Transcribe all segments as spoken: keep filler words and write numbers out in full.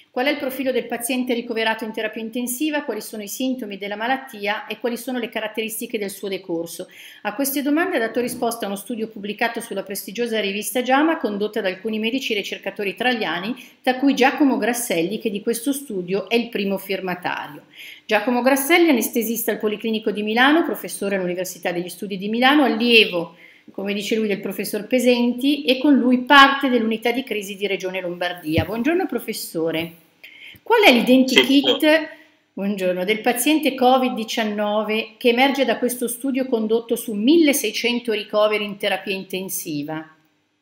Qual è il profilo del paziente ricoverato in terapia intensiva, quali sono i sintomi della malattia e quali sono le caratteristiche del suo decorso? A queste domande ha dato risposta uno studio pubblicato sulla prestigiosa rivista JAMA condotta da alcuni medici ricercatori italiani, tra cui Giacomo Grasselli, che di questo studio è il primo firmatario. Giacomo Grasselli, anestesista al Policlinico di Milano, professore all'Università degli Studi di Milano, allievo, come dice lui, del professor Pesenti, e con lui parte dell'unità di crisi di Regione Lombardia. Buongiorno professore. Qual è l'identikit, buongiorno, del paziente Covid diciannove che emerge da questo studio condotto su milleseicento ricoveri in terapia intensiva?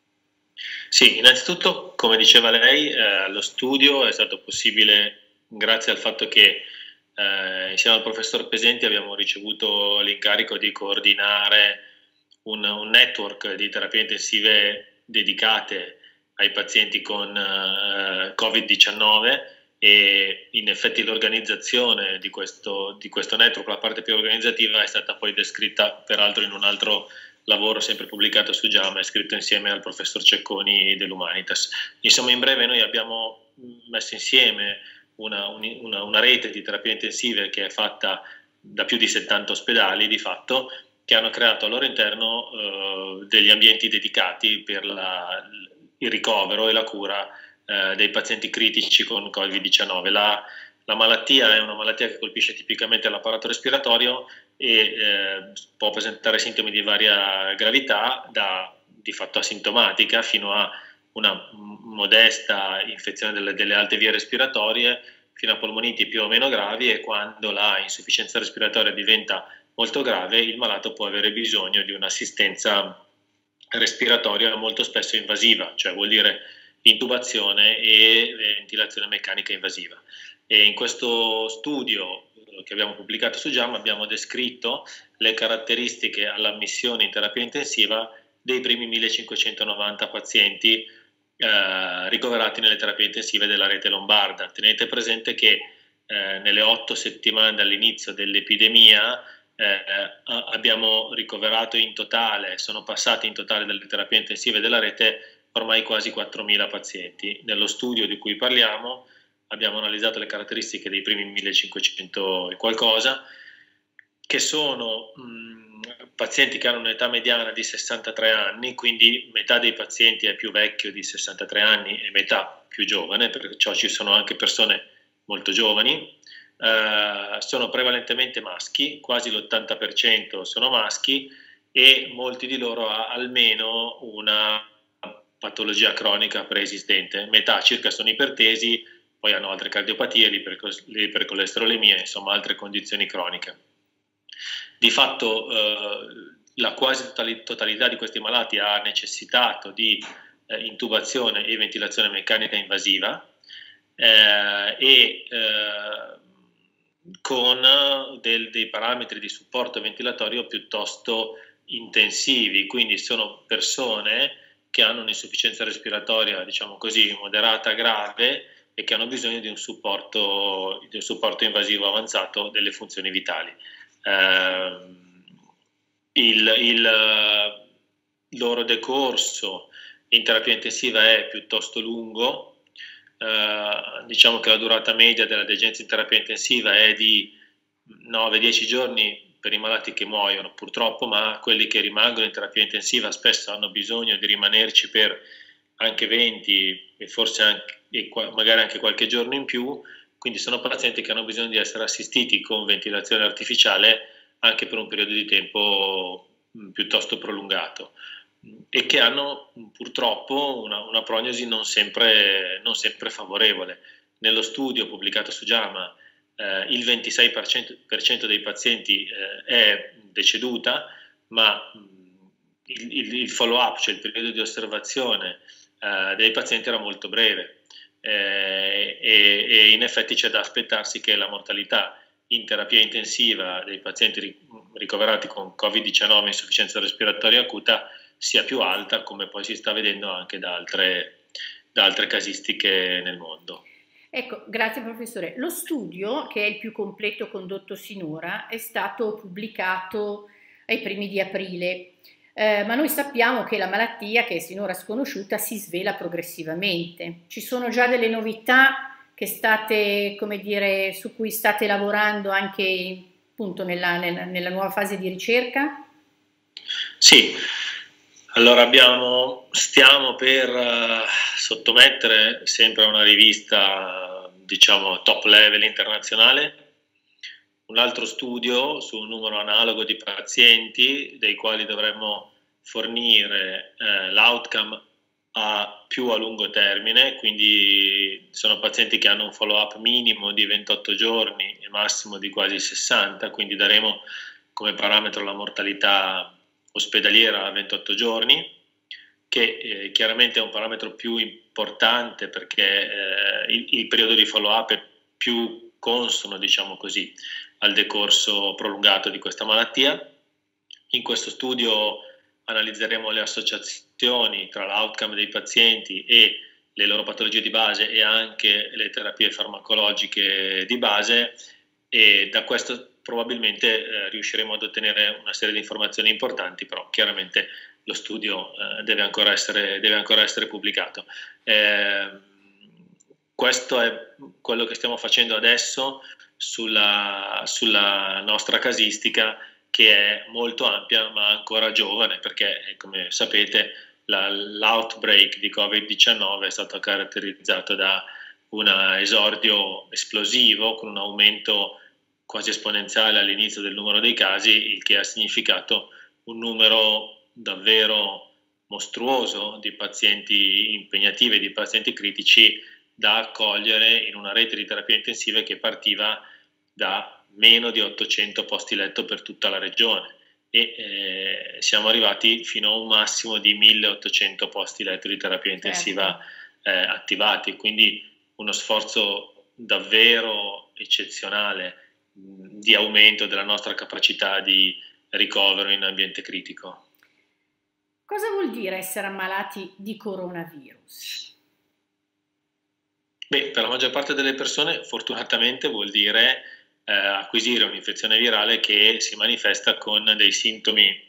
Sì, innanzitutto, come diceva lei, eh, lo studio è stato possibile grazie al fatto che eh, insieme al professor Pesenti abbiamo ricevuto l'incarico di coordinare un, un network di terapie intensive dedicate ai pazienti con eh, Covid diciannove, e in effetti l'organizzazione di questo, di questo network, la parte più organizzativa, è stata poi descritta peraltro in un altro lavoro sempre pubblicato su JAMA, scritto insieme al professor Cecconi dell'Humanitas. Insomma, in breve noi abbiamo messo insieme una, una, una rete di terapie intensive che è fatta da più di settanta ospedali di fatto, che hanno creato al loro interno eh, degli ambienti dedicati per la, il ricovero e la cura eh, dei pazienti critici con Covid diciannove. La, la malattia è una malattia che colpisce tipicamente l'apparato respiratorio e eh, può presentare sintomi di varia gravità, da di fatto asintomatica fino a una modesta infezione delle, delle alte vie respiratorie, fino a polmoniti più o meno gravi, e quando la insufficienza respiratoria diventa molto grave il malato può avere bisogno di un'assistenza respiratoria molto spesso invasiva, cioè vuol dire intubazione e ventilazione meccanica invasiva. E in questo studio che abbiamo pubblicato su JAMA abbiamo descritto le caratteristiche all'ammissione in terapia intensiva dei primi millecinquecentonovanta pazienti eh, ricoverati nelle terapie intensive della rete lombarda. Tenete presente che eh, nelle otto settimane dall'inizio dell'epidemia eh, abbiamo ricoverato in totale, sono passati in totale dalle terapie intensive della rete ormai quasi quattromila pazienti. Nello studio di cui parliamo abbiamo analizzato le caratteristiche dei primi millecinquecento e qualcosa, che sono mh, pazienti che hanno un'età mediana di sessantatré anni, quindi metà dei pazienti è più vecchio di sessantatré anni e metà più giovane, perciò ci sono anche persone molto giovani. Uh, sono prevalentemente maschi, quasi l'ottanta per cento sono maschi, e molti di loro ha almeno una patologia cronica preesistente. Metà circa sono ipertesi, poi hanno altre cardiopatie, l'ipercolesterolemia, insomma altre condizioni croniche. Di fatto eh, la quasi totalità di questi malati ha necessitato di eh, intubazione e ventilazione meccanica invasiva eh, e eh, con del, dei parametri di supporto ventilatorio piuttosto intensivi, quindi sono persone che hanno un'insufficienza respiratoria, diciamo così, moderata grave, e che hanno bisogno di un supporto, di un supporto invasivo avanzato delle funzioni vitali. Eh, il, il loro decorso in terapia intensiva è piuttosto lungo, eh, diciamo che la durata media della degenza in terapia intensiva è di nove dieci giorni per i malati che muoiono purtroppo, ma quelli che rimangono in terapia intensiva spesso hanno bisogno di rimanerci per anche venti e forse anche, e magari anche qualche giorno in più, quindi sono pazienti che hanno bisogno di essere assistiti con ventilazione artificiale anche per un periodo di tempo piuttosto prolungato, e che hanno purtroppo una, una prognosi non sempre, non sempre favorevole. Nello studio pubblicato su JAMA eh, il ventisei per cento, per cento dei pazienti eh, è deceduta, ma il, il, il follow-up, cioè il periodo di osservazione eh, dei pazienti era molto breve, eh, e, e in effetti c'è da aspettarsi che la mortalità in terapia intensiva dei pazienti ricoverati con Covid diciannove e insufficienza respiratoria acuta sia più alta, come poi si sta vedendo anche da altre, da altre casistiche nel mondo. Ecco, grazie professore. Lo studio, che è il più completo condotto sinora, è stato pubblicato ai primi di aprile, eh, ma noi sappiamo che la malattia, che è sinora sconosciuta, si svela progressivamente. Ci sono già delle novità che state, come dire, su cui state lavorando anche appunto nella, nella, nella nuova fase di ricerca? Sì, allora abbiamo, stiamo per uh, sottomettere sempre a una rivista, diciamo, top level internazionale, un altro studio su un numero analogo di pazienti dei quali dovremmo fornire eh, l'outcome a più a lungo termine, quindi sono pazienti che hanno un follow-up minimo di ventotto giorni e massimo di quasi sessanta, quindi daremo come parametro la mortalità ospedaliera a ventotto giorni, che eh, chiaramente è un parametro più importante perché eh, il, il periodo di follow-up è più consono, diciamo così, al decorso prolungato di questa malattia. In questo studio analizzeremo le associazioni tra l'outcome dei pazienti e le loro patologie di base e anche le terapie farmacologiche di base, e da questo probabilmente eh, riusciremo ad ottenere una serie di informazioni importanti, però chiaramente lo studio eh, deve ancora essere, deve ancora essere pubblicato. Eh, questo è quello che stiamo facendo adesso sulla, sulla nostra casistica, che è molto ampia ma ancora giovane, perché come sapete la, l'outbreak di covid diciannove è stato caratterizzato da un esordio esplosivo con un aumento quasi esponenziale all'inizio del numero dei casi, il che ha significato un numero davvero mostruoso di pazienti impegnativi e di pazienti critici da accogliere in una rete di terapia intensiva che partiva da meno di ottocento posti letto per tutta la regione e eh, siamo arrivati fino a un massimo di milleottocento posti letto di terapia intensiva eh, attivati, quindi uno sforzo davvero eccezionale mh, di aumento della nostra capacità di ricovero in ambiente critico. Cosa vuol dire essere ammalati di coronavirus? Beh, per la maggior parte delle persone fortunatamente vuol dire eh, acquisire un'infezione virale che si manifesta con dei sintomi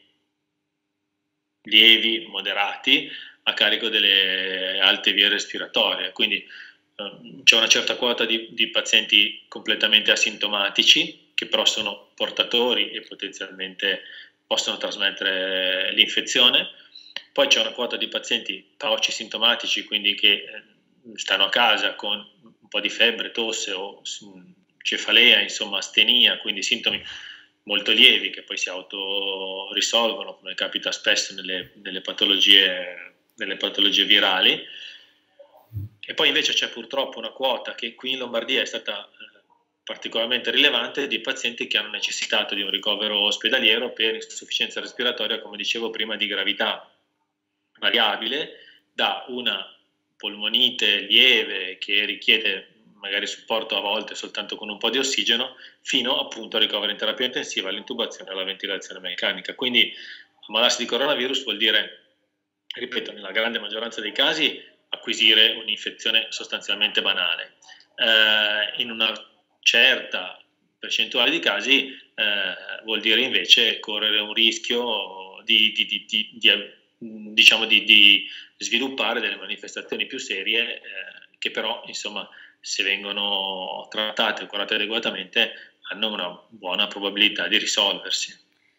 lievi, moderati, a carico delle alte vie respiratorie. Quindi eh, c'è una certa quota di, di pazienti completamente asintomatici che però sono portatori e potenzialmente possono trasmettere l'infezione. Poi c'è una quota di pazienti paucisintomatici, quindi che eh, stanno a casa con un po' di febbre, tosse o cefalea, insomma astenia, quindi sintomi molto lievi che poi si autorisolvono, come capita spesso nelle, nelle, patologie, nelle patologie virali. E poi invece c'è purtroppo una quota che qui in Lombardia è stata eh, particolarmente rilevante, di pazienti che hanno necessitato di un ricovero ospedaliero per insufficienza respiratoria, come dicevo prima, di gravità variabile, da una polmonite lieve che richiede magari supporto a volte soltanto con un po' di ossigeno, fino appunto al ricovero in terapia intensiva, all'intubazione e alla ventilazione meccanica. Quindi ammalarsi di coronavirus vuol dire, ripeto, nella grande maggioranza dei casi acquisire un'infezione sostanzialmente banale. Eh, in una certa percentuale di casi eh, vuol dire invece correre un rischio di, di, di, di, di diciamo di, di sviluppare delle manifestazioni più serie eh, che però insomma se vengono trattate e curate adeguatamente hanno una buona probabilità di risolversi.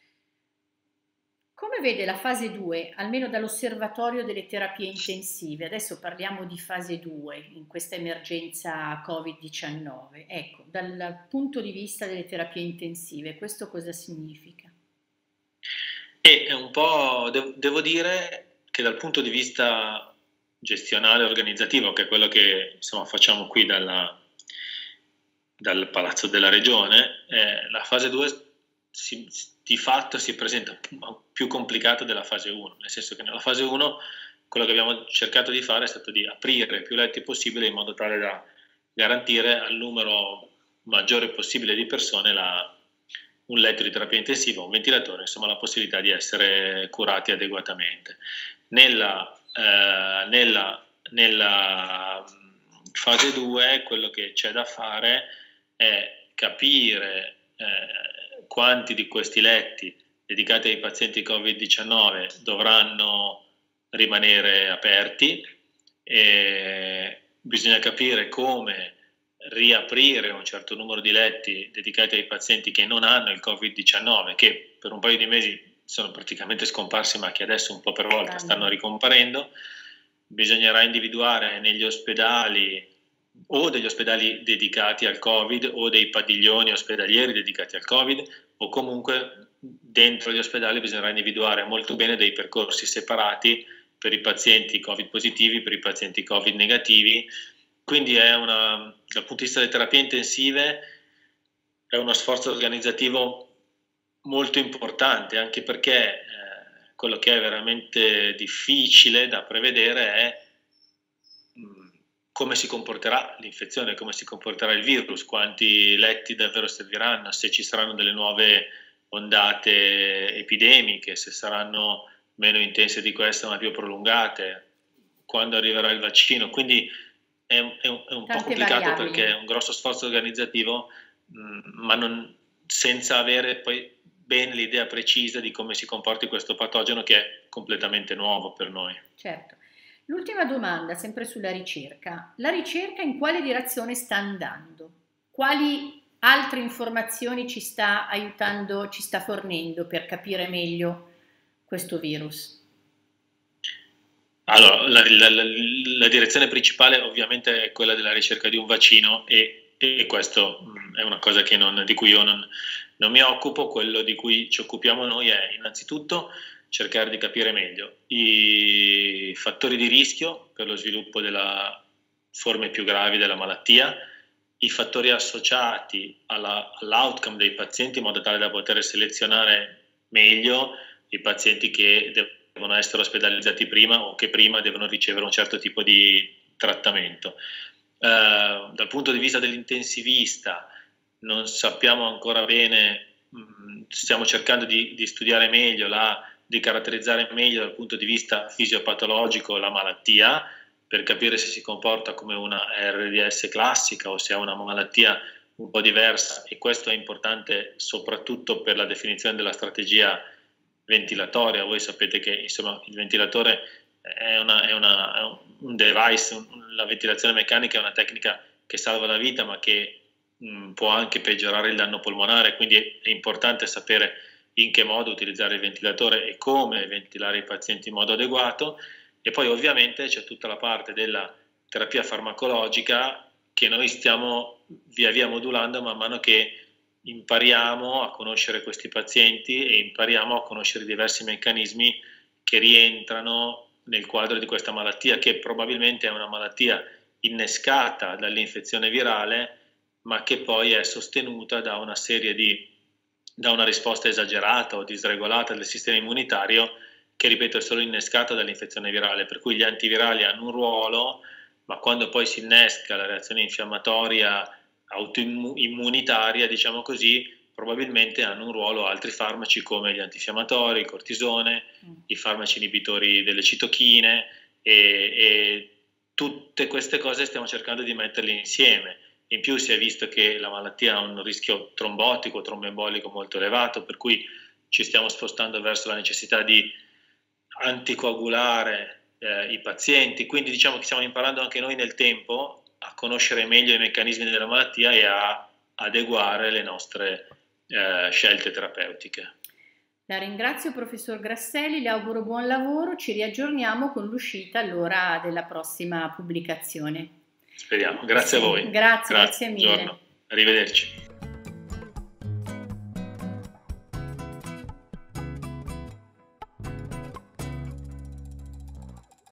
Come vede la fase due, almeno dall'osservatorio delle terapie intensive? Adesso parliamo di fase due in questa emergenza covid diciannove. Ecco, dal punto di vista delle terapie intensive, questo cosa significa? E è un po', devo, devo dire che dal punto di vista gestionale organizzativo, che è quello che insomma facciamo qui dalla, dal Palazzo della Regione, eh, la fase due si, di fatto si presenta più complicata della fase uno, nel senso che nella fase uno quello che abbiamo cercato di fare è stato di aprire più letti possibile in modo tale da garantire al numero maggiore possibile di persone la un letto di terapia intensiva, un ventilatore, insomma la possibilità di essere curati adeguatamente. Nella, eh, nella, nella fase due quello che c'è da fare è capire eh, quanti di questi letti dedicati ai pazienti covid diciannove dovranno rimanere aperti, e bisogna capire come riaprire un certo numero di letti dedicati ai pazienti che non hanno il Covid diciannove, che per un paio di mesi sono praticamente scomparsi, ma che adesso un po' per volta stanno ricomparendo. Bisognerà individuare negli ospedali o degli ospedali dedicati al Covid o dei padiglioni ospedalieri dedicati al Covid, o comunque dentro gli ospedali bisognerà individuare molto bene dei percorsi separati per i pazienti Covid positivi, per i pazienti Covid negativi. Quindi è una, dal punto di vista delle terapie intensive è uno sforzo organizzativo molto importante, anche perché eh, quello che è veramente difficile da prevedere è mh, come si comporterà l'infezione, come si comporterà il virus, quanti letti davvero serviranno, se ci saranno delle nuove ondate epidemiche, se saranno meno intense di queste ma più prolungate, quando arriverà il vaccino. Quindi è, è un, è un po' complicato variabili. Perché è un grosso sforzo organizzativo, mh, ma non, senza avere poi bene l'idea precisa di come si comporti questo patogeno, che è completamente nuovo per noi. Certo. L'ultima domanda, sempre sulla ricerca. La ricerca in quale direzione sta andando? Quali altre informazioni ci sta aiutando, ci sta fornendo per capire meglio questo virus? Allora, la, la, la, la direzione principale ovviamente è quella della ricerca di un vaccino, e, e questo è una cosa che non, di cui io non, non mi occupo. Quello di cui ci occupiamo noi è innanzitutto cercare di capire meglio i fattori di rischio per lo sviluppo delle forme più gravi della malattia, i fattori associati all'outcome dei pazienti, in modo tale da poter selezionare meglio i pazienti che devono essere ospedalizzati prima o che prima devono ricevere un certo tipo di trattamento. Eh, dal punto di vista dell'intensivista non sappiamo ancora bene, mh, stiamo cercando di, di studiare meglio, la, di caratterizzare meglio dal punto di vista fisiopatologico la malattia, per capire se si comporta come una R D S classica o se è una malattia un po' diversa, e questo è importante soprattutto per la definizione della strategia ventilatoria. Voi sapete che insomma il ventilatore è, una, è, una, è un device, un, la ventilazione meccanica è una tecnica che salva la vita, ma che mh, può anche peggiorare il danno polmonare, quindi è, è importante sapere in che modo utilizzare il ventilatore e come ventilare i pazienti in modo adeguato. E poi ovviamente c'è tutta la parte della terapia farmacologica che noi stiamo via via modulando man mano che impariamo a conoscere questi pazienti e impariamo a conoscere diversi meccanismi che rientrano nel quadro di questa malattia, che probabilmente è una malattia innescata dall'infezione virale, ma che poi è sostenuta da una serie di, da una risposta esagerata o disregolata del sistema immunitario, che ripeto è solo innescata dall'infezione virale, per cui gli antivirali hanno un ruolo, ma quando poi si innesca la reazione infiammatoria autoimmunitaria, diciamo così, probabilmente hanno un ruolo altri farmaci come gli antinfiammatori, il cortisone, mm. i farmaci inibitori delle citochine, e, e tutte queste cose stiamo cercando di metterle insieme. In più si è visto che la malattia ha un rischio trombotico, tromboembolico molto elevato, per cui ci stiamo spostando verso la necessità di anticoagulare eh, i pazienti, quindi diciamo che stiamo imparando anche noi nel tempo a conoscere meglio i meccanismi della malattia e a adeguare le nostre eh, scelte terapeutiche. La ringrazio professor Grasselli, le auguro buon lavoro, ci riaggiorniamo con l'uscita allora della prossima pubblicazione. Speriamo, grazie sì, a voi. Grazie, grazie, grazie mille. Buongiorno. Arrivederci.